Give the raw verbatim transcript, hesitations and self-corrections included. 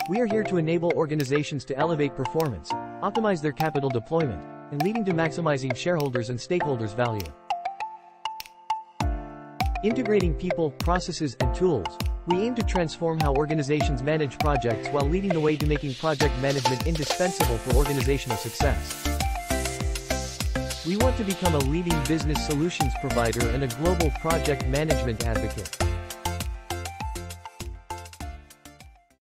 We are here to enable organizations to elevate performance, optimize their capital deployment, and leading to maximizing shareholders and stakeholders' value. Integrating people, processes, and tools, we aim to transform how organizations manage projects while leading the way to making project management indispensable for organizational success. We want to become a leading business solutions provider and a global project management advocate.